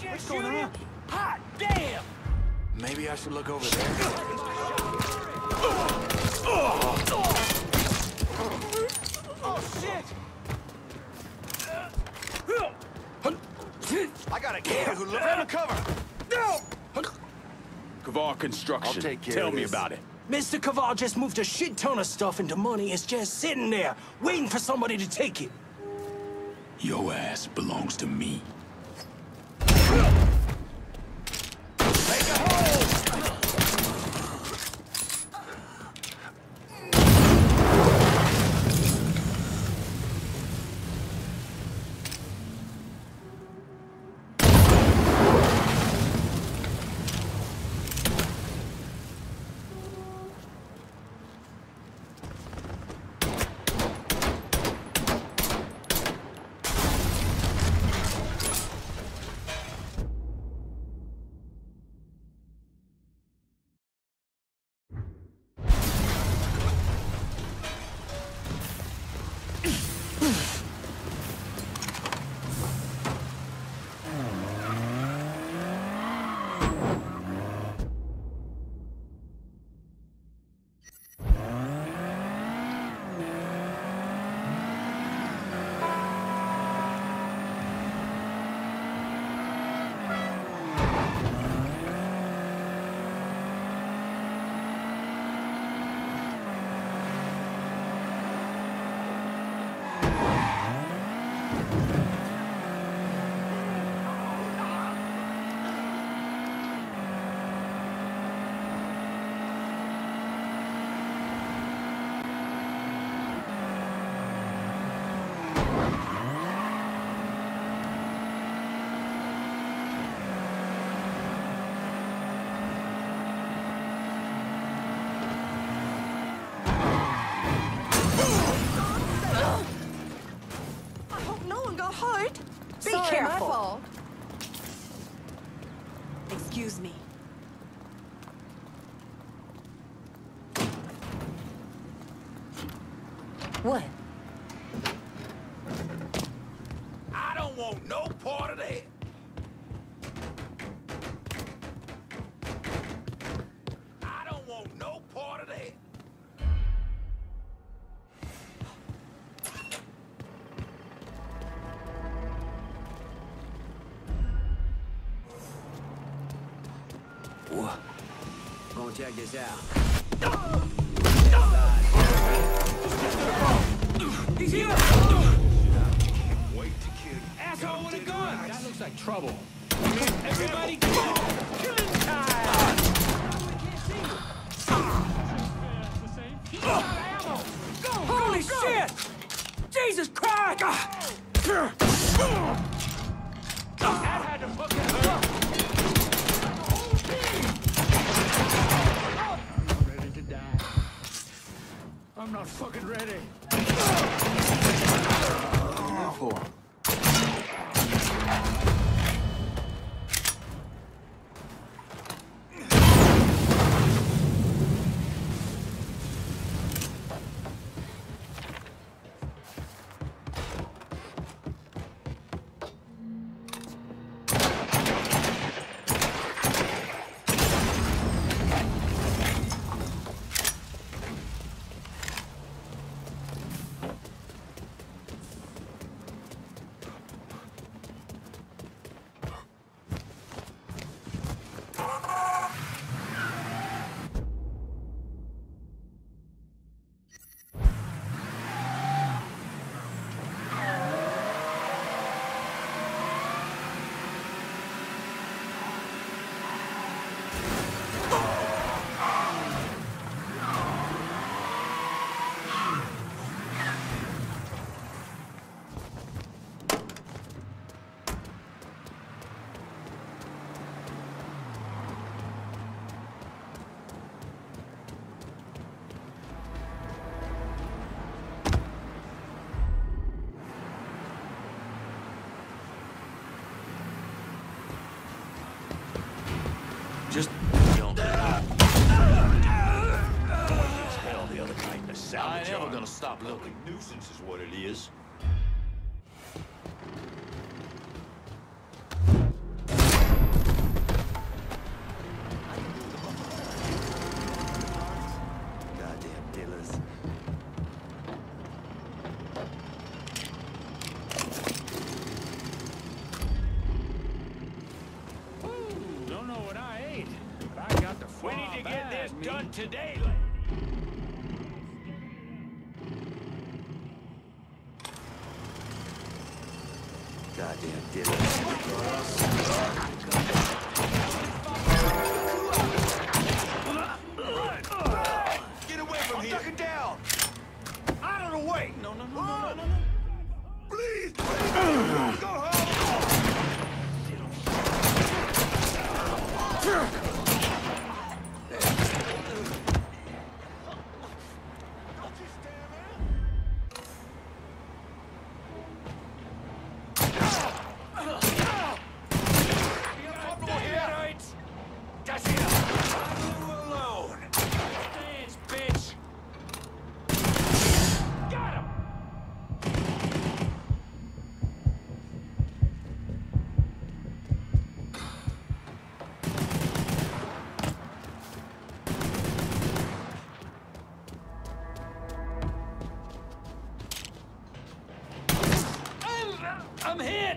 What's going on? Hot damn! Maybe I should look over there. Oh shit! I got a kid who lives under cover. No! Kavar Construction. I'll take care Tell of me this. about it. Mr. Kavar just moved a shit ton of stuff into money. It's just sitting there, waiting for somebody to take it. Your ass belongs to me. Be Sorry, careful. my fault. Excuse me. What? I don't want no part of that. I don't want no part of that. Gonna check this out. He's here! Wait to kill you. Asshole with a gun! That looks like trouble. Everybody go! Killing time! Holy shit! Jesus Christ! That had to fucking hurt. Ready to die. I'm not fucking ready. For? Just don't. Hell, the other kind of salvage. I ain't never gonna stop looking. Nuisance is what it is. just done today. Goddamn diddler. Get away from here! Duck it down! Out of the way! No. Please! Go home! I'm hit!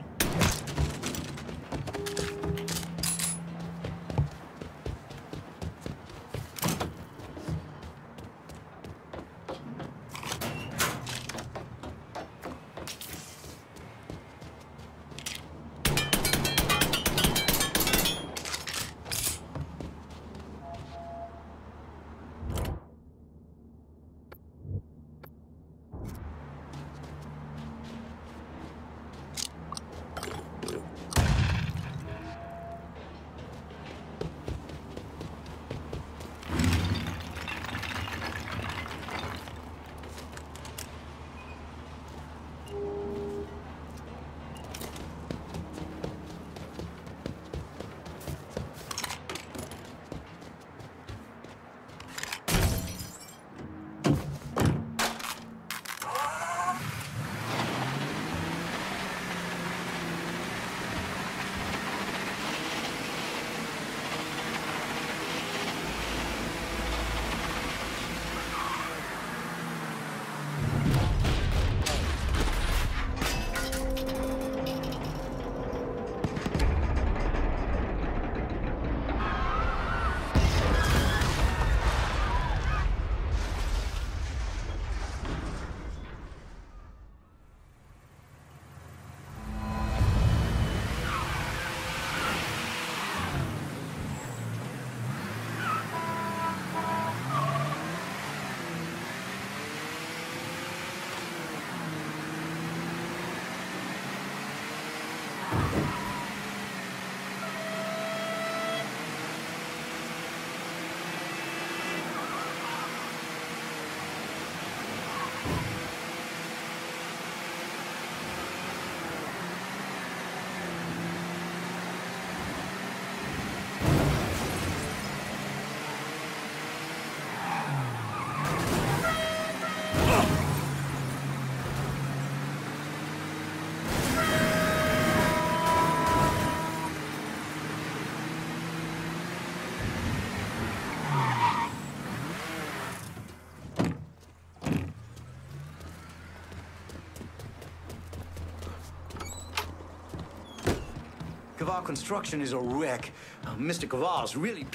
Kaval Construction is a wreck. Mr. Kaval's really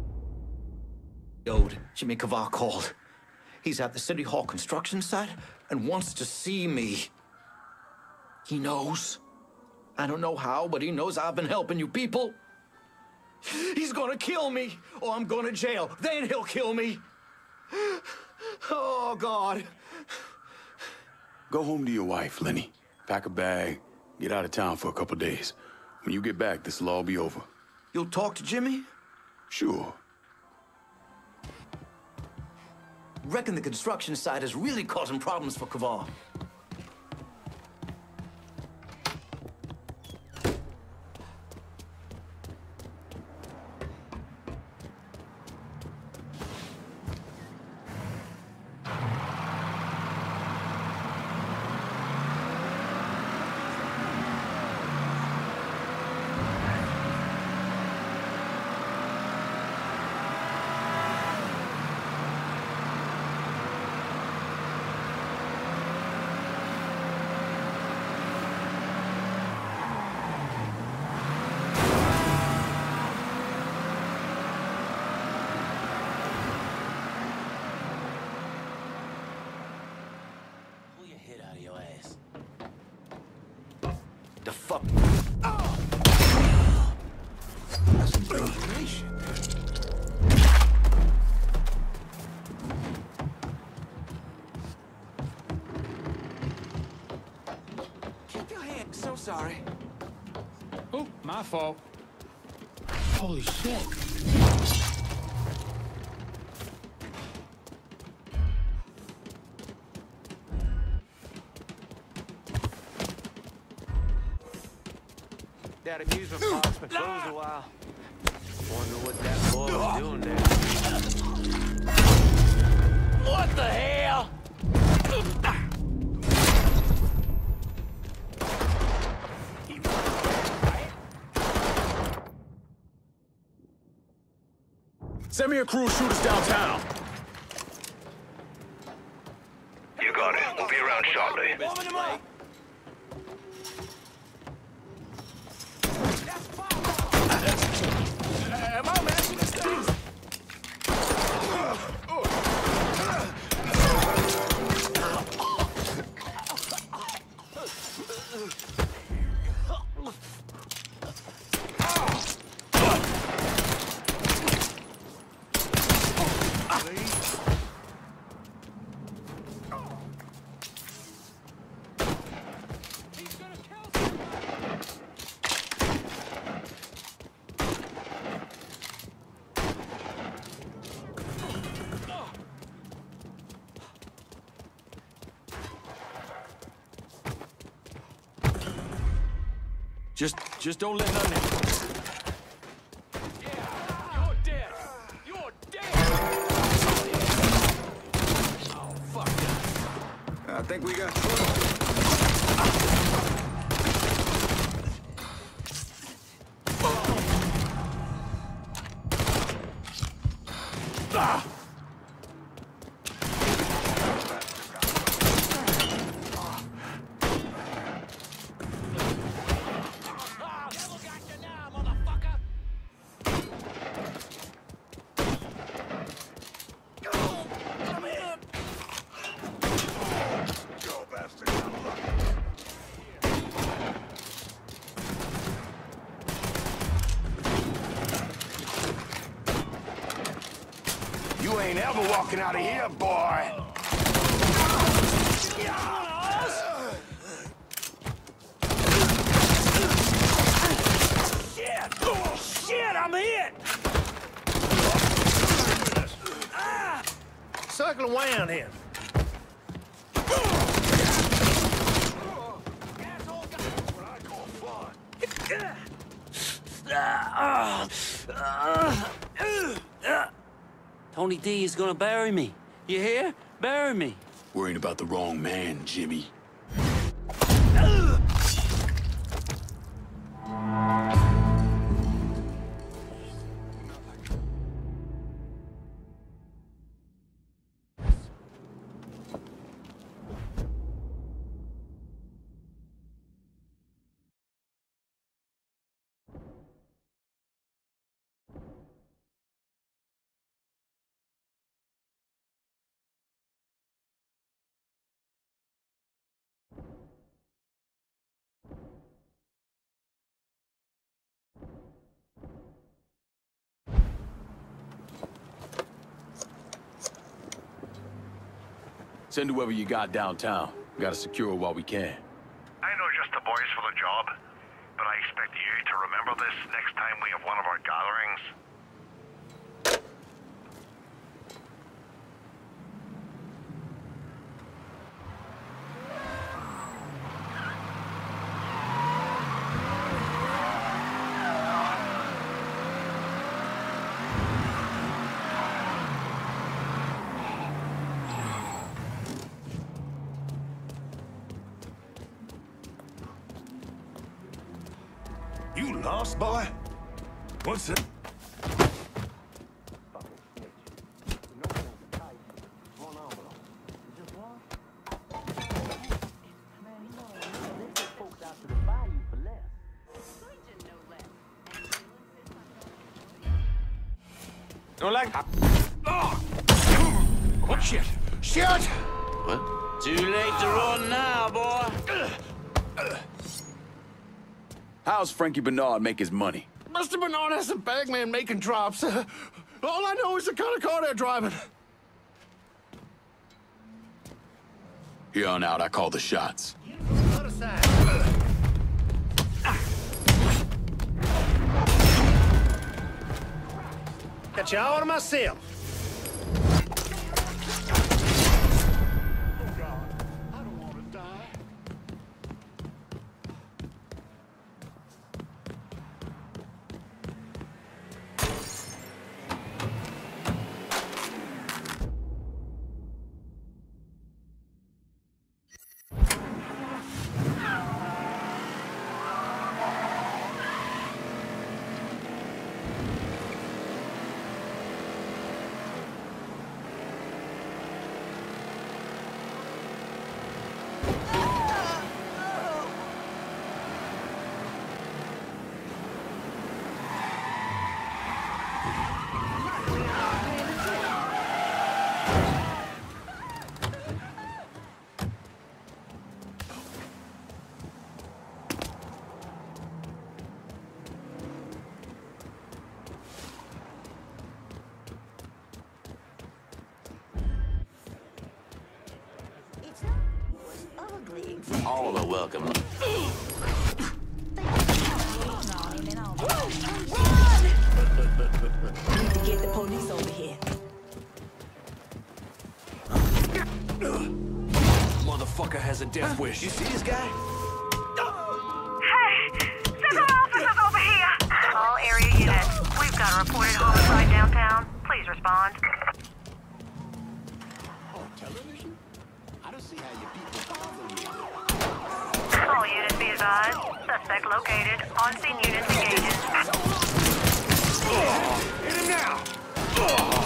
PO'd. Jimmy Kaval called. He's at the City Hall construction site and wants to see me. He knows. I don't know how, but he knows I've been helping you people. He's gonna kill me, or I'm going to jail. Then he'll kill me. Oh, God. Go home to your wife, Lenny. Pack a bag, get out of town for a couple days. When you get back, this'll all be over. You'll talk to Jimmy? Sure. Reckon the construction site is really causing problems for Kaval. My fault. Holy shit. That amusement park's been closed a while. Wonder what that boy was doing there. What the hell? Send me a crew, shoot us downtown. You got it. We'll be around shortly. Am I messing this thing? Just don't let nothing happen. Yeah, you're dead. You're dead. Oh, fuck. I think we got You ain't ever walking out of here, boy. Shit! Shit, I'm hit! Circle around him. Tony D is gonna bury me. You hear? Bury me. Worrying about the wrong man, Jimmy. Send whoever you got downtown. Gotta secure it while we can. I know just the boys for the job, but I expect you to remember this next time we have one of our gatherings. You lost, boy? What's it? Don't like. Oh! Oh, shit! Shit! What? Too late to run now, boy. How's Frankie Bernard make his money? Mr. Bernard has a bagman making drops. All I know is the kind of car they're driving. Here on out, I call the shots. Other side. Got you all to myself. Oh, God. I don't want to die. All are welcome. Need to get the police over here. Motherfucker has a death wish. You see this guy? Hey! Central officers over here! All area units. We've got a reported homicide downtown. Please respond. Oh, television? I don't see how you people bother you. All units be advised. Suspect located. On-scene units engaging. Hit him now!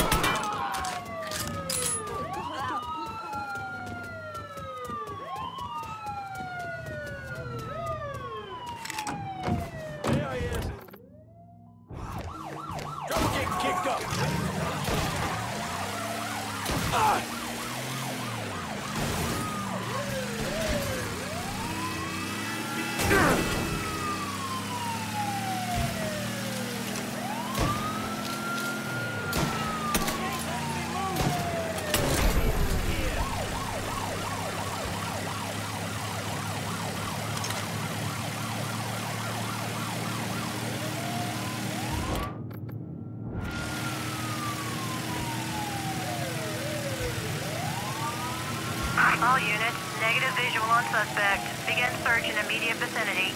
There he is. Trouble getting kicked up. All units, negative visual on suspect. Begin search in immediate vicinity.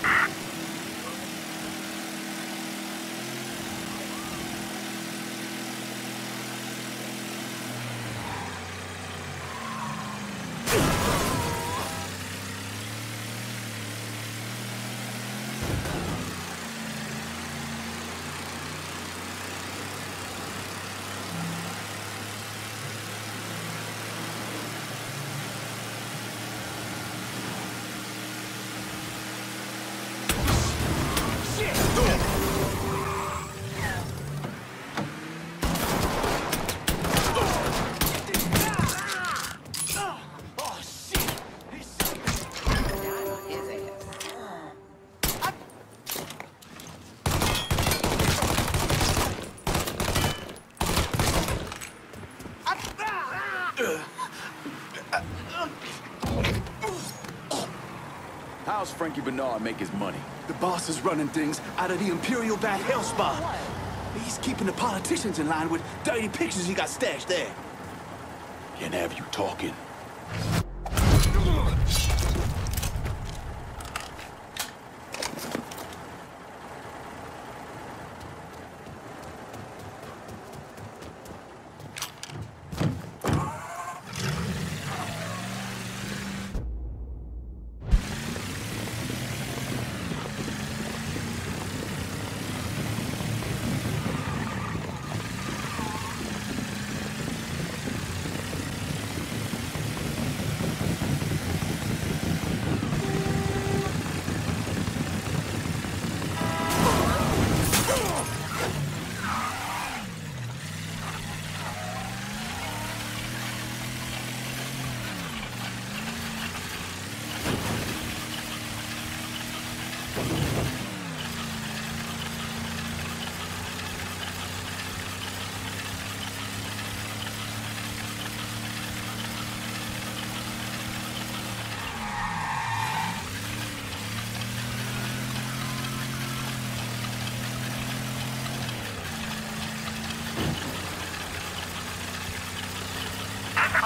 How's Frankie Bernard make his money? The boss is running things out of the Imperial Bat Hell Spot. He's keeping the politicians in line with dirty pictures he got stashed there. Can't have you talking.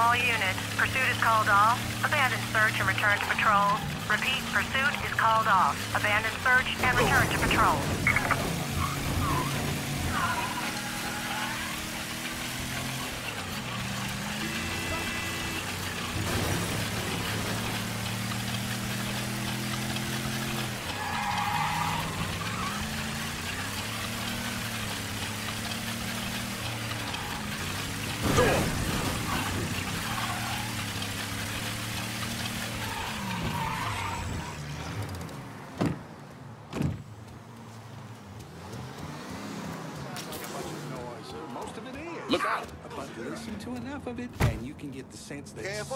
All units, pursuit is called off. Abandon search and return to patrol. Repeat, pursuit is called off. Abandon search and return to patrol. Look out! But listen to enough of it, and you can get the sense that... Careful,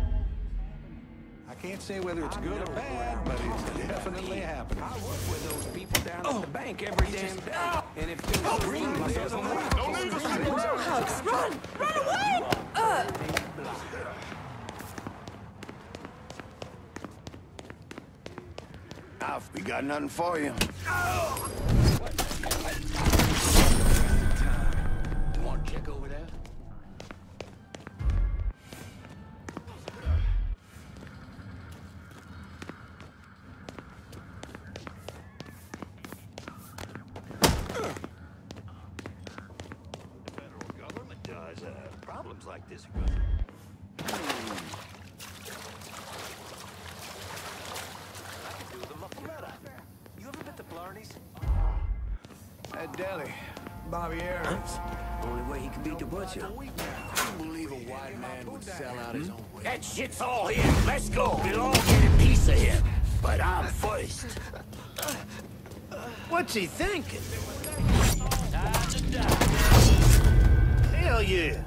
I can't say whether it's good or bad, but it's definitely happening. I work with those people down at the bank every damn day. And if they're green, Hugs, run! Run away! Alf, we got nothing for you. You want to check over there? Problems like this. You ever been to Blarney's? That deli, Bobby Aaron's. Only way he could beat the butcher. Can't believe a white man would sell out his own way. That shit's all here. Let's go. We'll all get a piece of him. But I'm first. What's he thinking? Time to die. Hell yeah!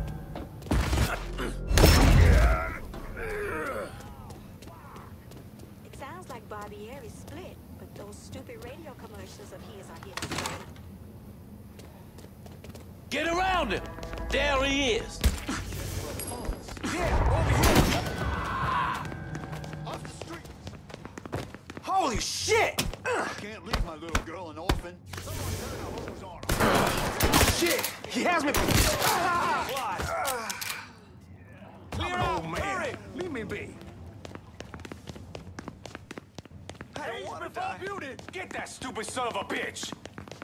It sounds like Barbieri's split, but those stupid radio commercials of his are here to stay. Get around him. There he is. Off the street. Holy shit! Can't leave my little girl an orphan. Shit! He has me! Clear out, man. Leave me be. Hey, before you did! Get that stupid son of a bitch!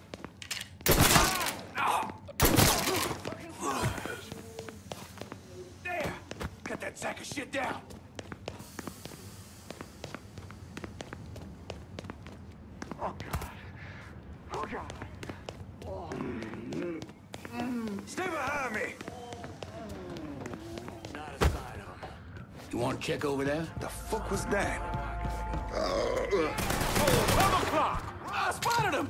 There! Cut that sack of shit down! Oh, God. Oh, God. Stay behind me! Not a sign of him. You want to check over there? The fuck was that? 12 o'clock! I spotted him!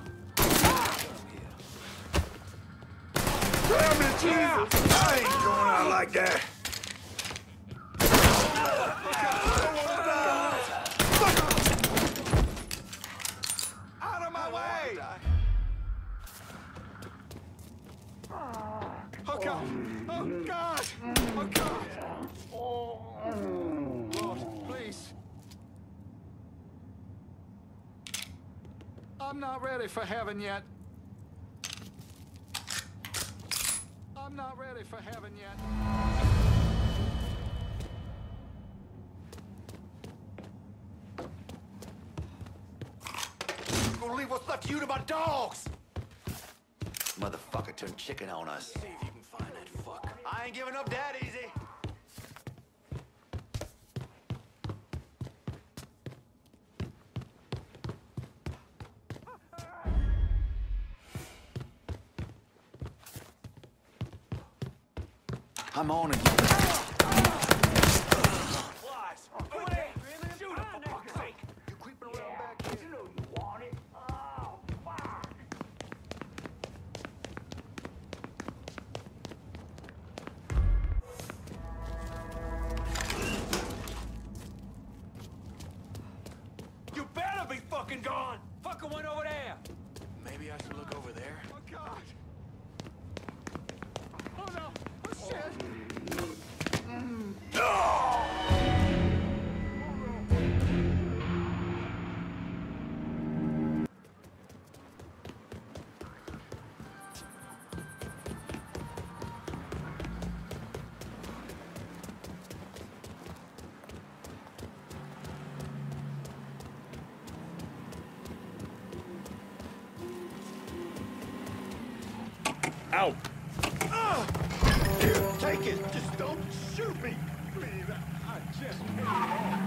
Damn it, Jesus! I ain't going out like that. Out of my way! Oh, God! Oh, God! Oh, God! Lord, please. I'm not ready for heaven yet. I'm not ready for heaven yet. You're gonna leave what's left of you to my dogs! Motherfucker turned chicken on us. See if you can find that fuck. I ain't giving up that easy. I'm on it. Flies! Go ahead! Shoot him, for fuck's sake! You creeping around back here? You know you want it. Oh, fuck! You better be fucking gone! Fucking went over there! Maybe I should look over there. Oh, God! Oh, no! Oh, shit! Out. Here, take it. Just don't shoot me. Please, I just paid it off.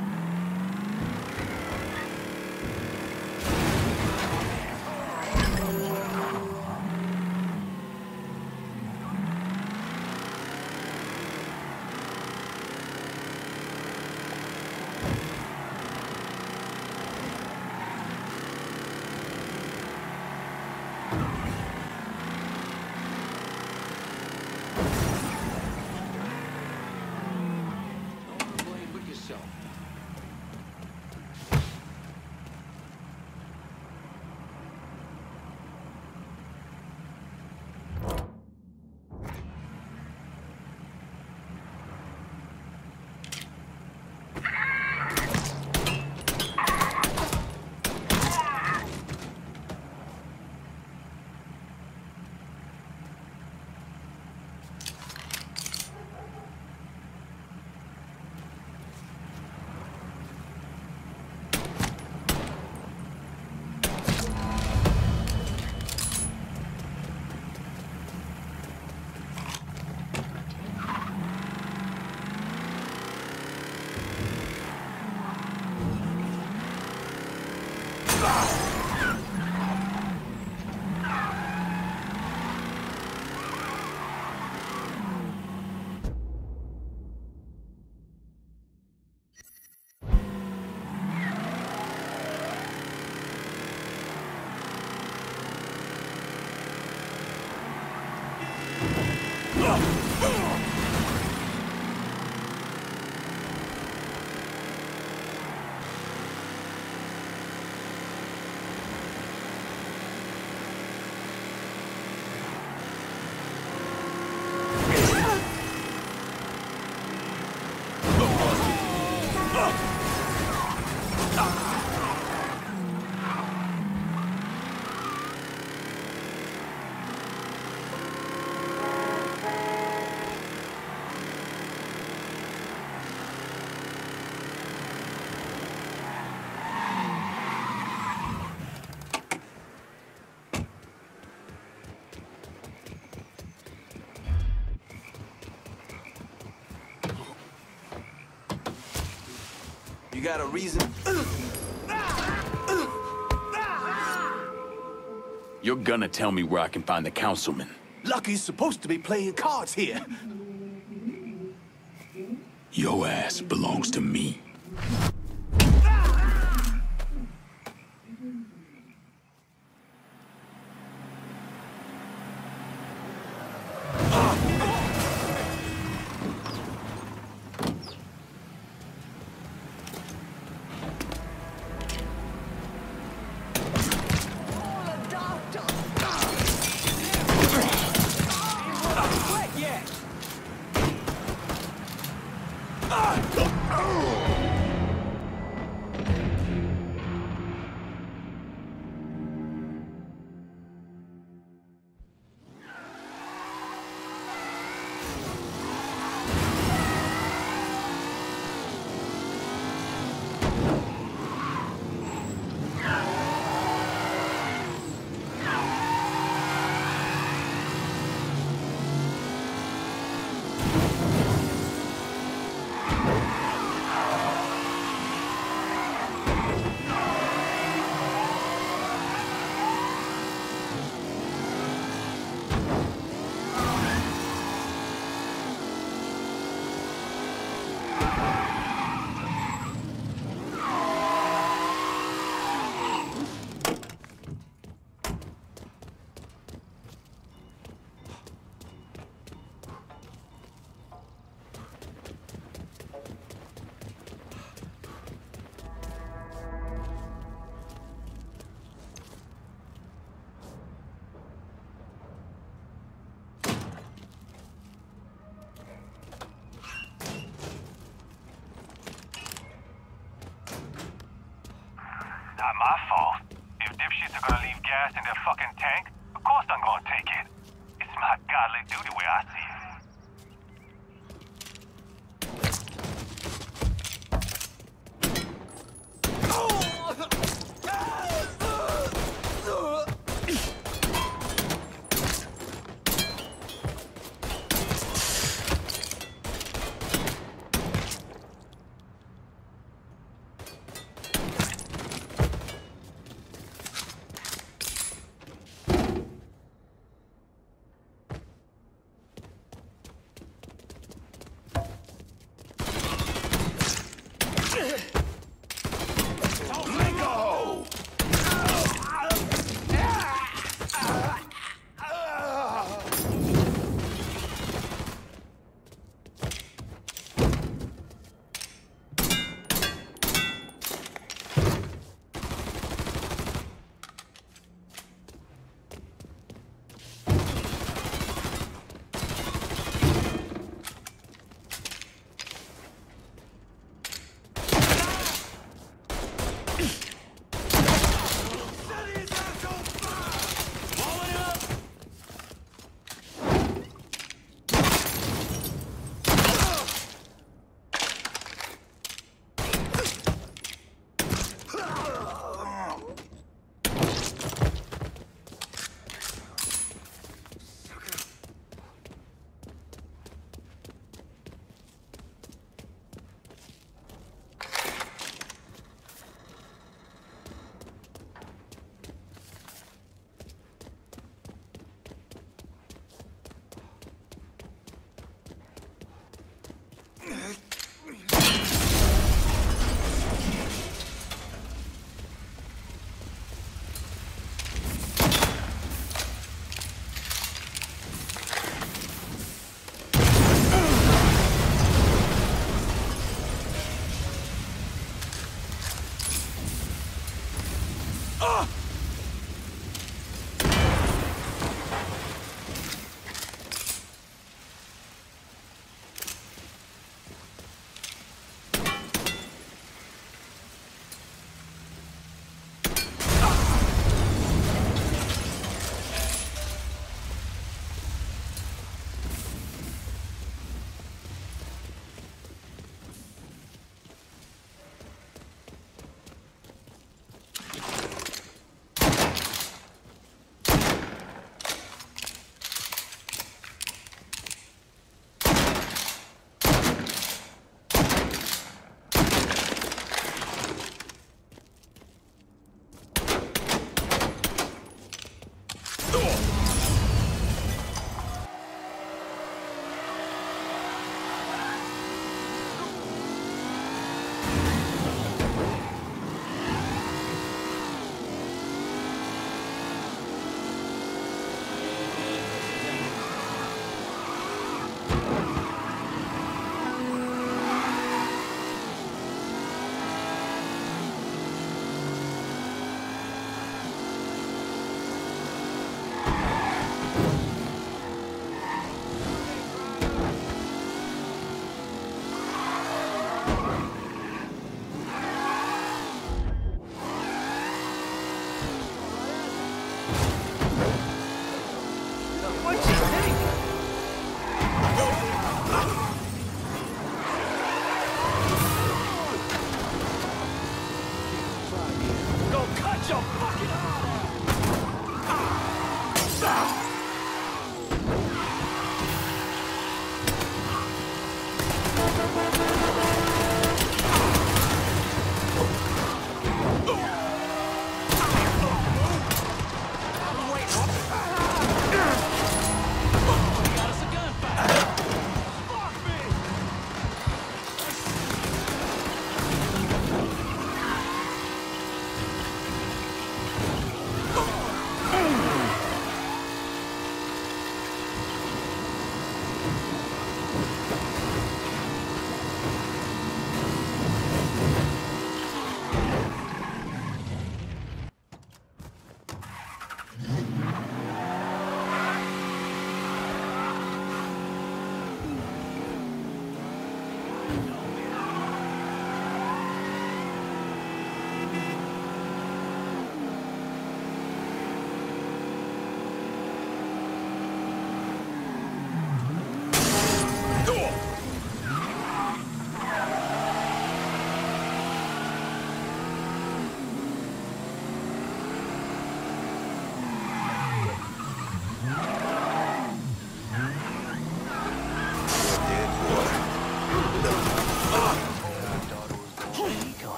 You got a reason? You're gonna tell me where I can find the councilman. Lucky's supposed to be playing cards here. Your ass belongs to me.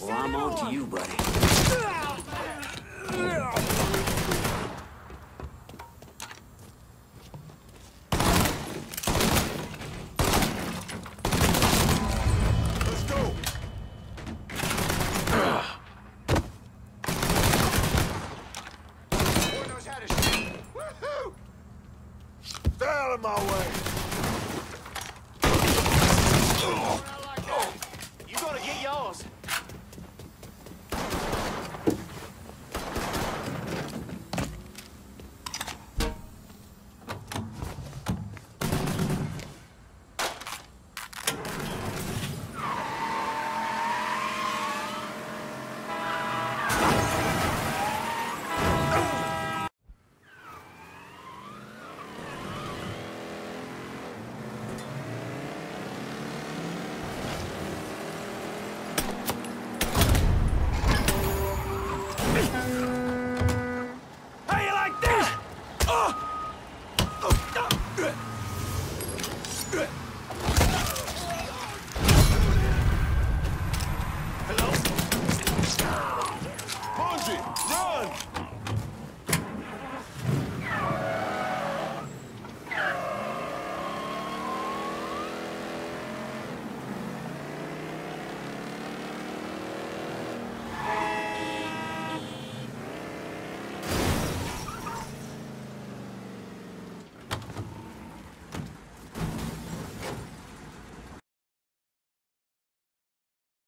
Well, I'm on to you, buddy.